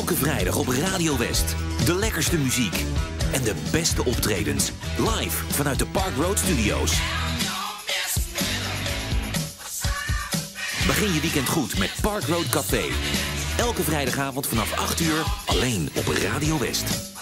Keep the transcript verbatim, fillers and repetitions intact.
Elke vrijdag op Radio West. De lekkerste muziek. En de beste optredens. Live vanuit de Park Road Studios. Begin je weekend goed met Park Road Café. Elke vrijdagavond vanaf acht uur. Alleen op Radio West.